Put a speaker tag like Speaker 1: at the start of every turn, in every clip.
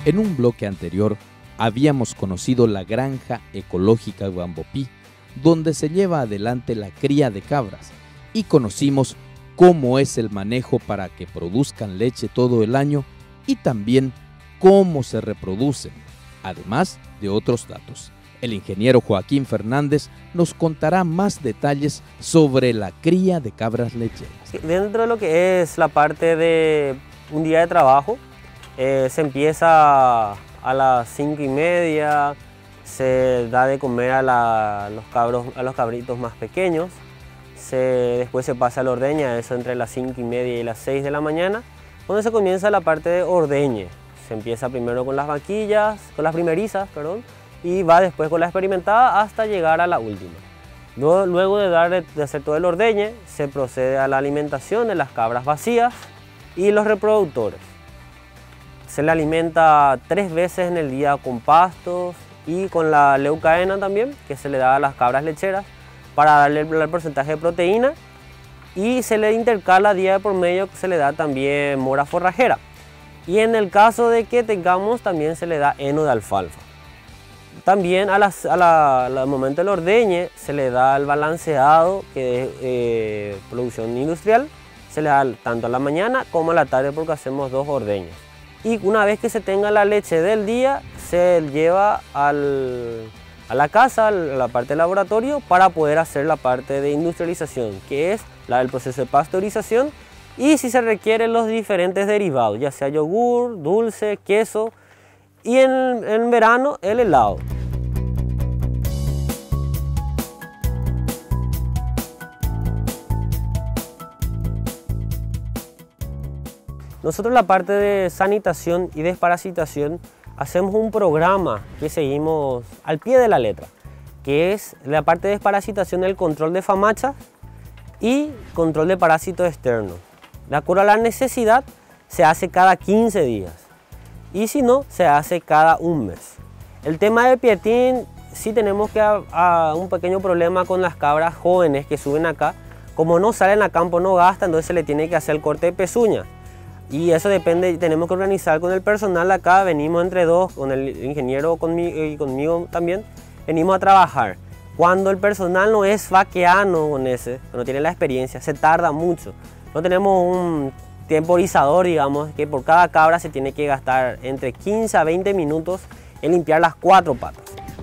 Speaker 1: En un bloque anterior habíamos conocido la granja ecológica Guambopí, donde se lleva adelante la cría de cabras, y conocimos cómo es el manejo para que produzcan leche todo el año y también cómo se reproducen, además de otros datos. El ingeniero Joaquín Fernández nos contará más detalles sobre la cría de cabras lecheras.
Speaker 2: Dentro de lo que es la parte de un día de trabajo, se empieza a las 5:30, se da de comer a los cabritos más pequeños, después se pasa a la ordeña, eso entre las 5:30 y las 6 de la mañana, donde se comienza la parte de ordeñe. Se empieza primero con las vaquillas, con las primerizas, perdón, y va después con la experimentada hasta llegar a la última. Luego de hacer todo el ordeñe, se procede a la alimentación de las cabras vacías y los reproductores. Se le alimenta 3 veces en el día con pastos y con la leucaena también, que se le da a las cabras lecheras para darle el porcentaje de proteína, y se le intercala día de por medio, que se le da también mora forrajera. Y en el caso de que tengamos, también se le da heno de alfalfa. También al momento del ordeñe se le da el balanceado, que es producción industrial, se le da tanto a la mañana como a la tarde, porque hacemos 2 ordeños. Y una vez que se tenga la leche del día, se lleva a la casa, a la parte del laboratorio, para poder hacer la parte de industrialización, que es el proceso de pasteurización, y si se requieren los diferentes derivados, ya sea yogur, dulce, queso, y en verano el helado. Nosotros la parte de sanitación y desparasitación hacemos un programa que seguimos al pie de la letra, que es la parte de desparasitación, el control de famachas y control de parásitos externos. De acuerdo a la necesidad, se hace cada 15 días y si no, se hace cada un mes. El tema de pietín, sí tenemos un pequeño problema con las cabras jóvenes que suben acá. Como no salen a campo, no gastan, entonces se le tiene que hacer el corte de pezuña. Y eso depende, tenemos que organizar con el personal acá, venimos entre dos, con el ingeniero y conmigo también, venimos a trabajar. Cuando el personal no es vaqueano no tiene la experiencia, se tarda mucho. No tenemos un temporizador, digamos, que por cada cabra se tiene que gastar entre 15 a 20 minutos en limpiar las 4 patas.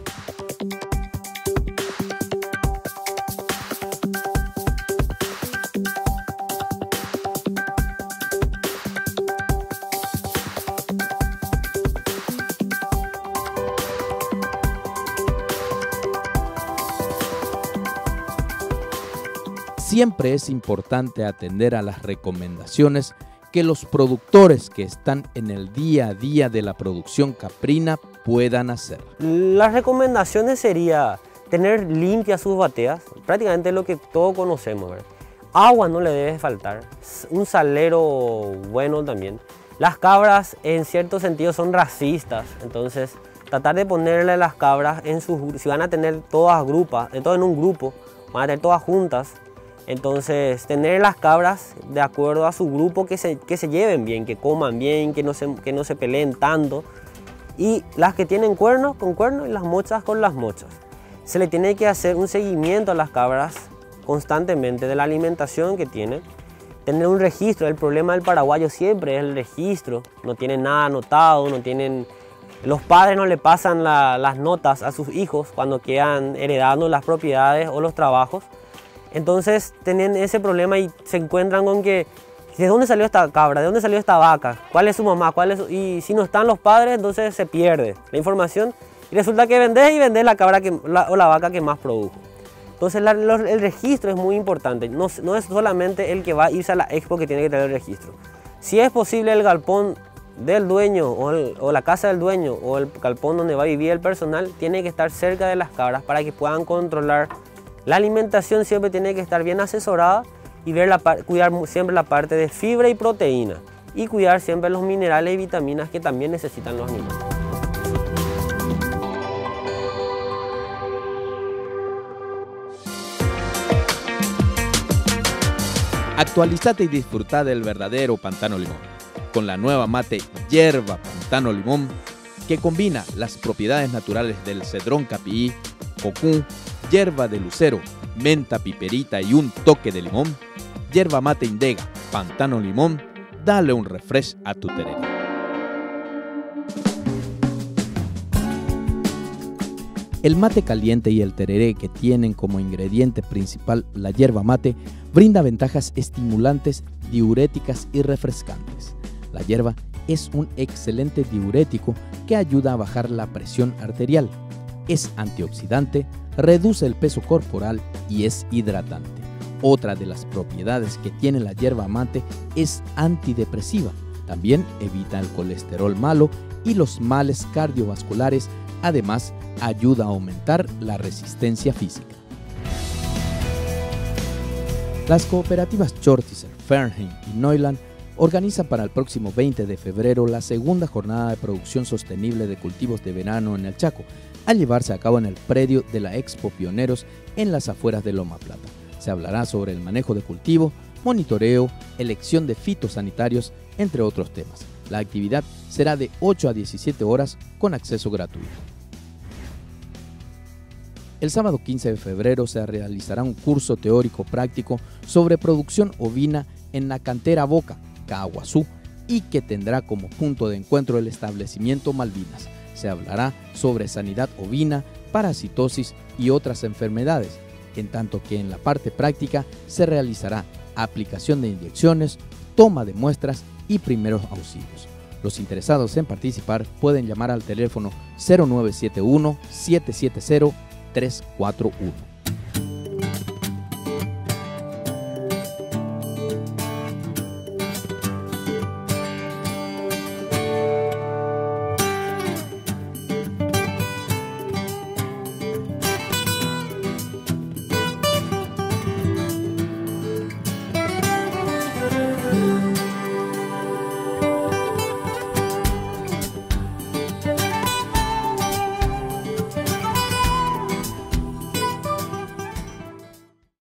Speaker 1: Siempre es importante atender a las recomendaciones que los productores que están en el día a día de la producción caprina puedan hacer.
Speaker 2: Las recomendaciones sería tener limpias sus bateas, prácticamente lo que todos conocemos, ¿verdad? Agua no le debe faltar, un salero bueno también. Las cabras en cierto sentido son racistas, entonces tratar de ponerle a las cabras si van a tener todas grupas, todo en un grupo, van a tener todas juntas. Entonces, tener las cabras de acuerdo a su grupo, que se lleven bien, que coman bien, que no se peleen tanto. Y las que tienen cuernos con cuernos y las mochas con las mochas. Se le tiene que hacer un seguimiento a las cabras constantemente de la alimentación que tienen. Tener un registro. El problema del paraguayo siempre es el registro. No tienen nada anotado, los padres no le pasan las notas a sus hijos cuando quedan heredando las propiedades o los trabajos. Entonces tienen ese problema y se encuentran con que ¿de dónde salió esta cabra? ¿De dónde salió esta vaca? ¿Cuál es su mamá? Y si no están los padres, entonces se pierde la información y resulta que vendés la cabra o la vaca que más produjo. Entonces el registro es muy importante, no es solamente el que va a irse a la expo que tiene que tener el registro. Si es posible el galpón del dueño o la casa del dueño o el galpón donde va a vivir el personal, tiene que estar cerca de las cabras para que puedan controlar. La alimentación siempre tiene que estar bien asesorada y cuidar siempre la parte de fibra y proteína y cuidar siempre los minerales y vitaminas que también necesitan los animales.
Speaker 1: Actualizate y disfruta del verdadero Pantano Limón. Con la nueva mate Yerba Pantano Limón, que combina las propiedades naturales del cedrón capií, cocún, hierba de lucero, menta piperita y un toque de limón. Yerba mate Indega, pantano limón, dale un refresh a tu tereré. El mate caliente y el tereré, que tienen como ingrediente principal la yerba mate, brinda ventajas estimulantes, diuréticas y refrescantes. La yerba es un excelente diurético que ayuda a bajar la presión arterial. Es antioxidante, reduce el peso corporal y es hidratante. Otra de las propiedades que tiene la yerba mate es antidepresiva. También evita el colesterol malo y los males cardiovasculares. Además, ayuda a aumentar la resistencia física. Las cooperativas Chortizer, Fernheim y Neuland organizan para el próximo 20 de febrero la segunda jornada de producción sostenible de cultivos de verano en el Chaco, a llevarse a cabo en el predio de la Expo Pioneros en las afueras de Loma Plata. Se hablará sobre el manejo de cultivo, monitoreo, elección de fitosanitarios, entre otros temas. La actividad será de 8 a 17 horas con acceso gratuito. El sábado 15 de febrero se realizará un curso teórico práctico sobre producción ovina en la cantera Boca, Caaguazú, y que tendrá como punto de encuentro el establecimiento Malvinas. Se hablará sobre sanidad ovina, parasitosis y otras enfermedades, en tanto que en la parte práctica se realizará aplicación de inyecciones, toma de muestras y primeros auxilios. Los interesados en participar pueden llamar al teléfono 0971 770 341.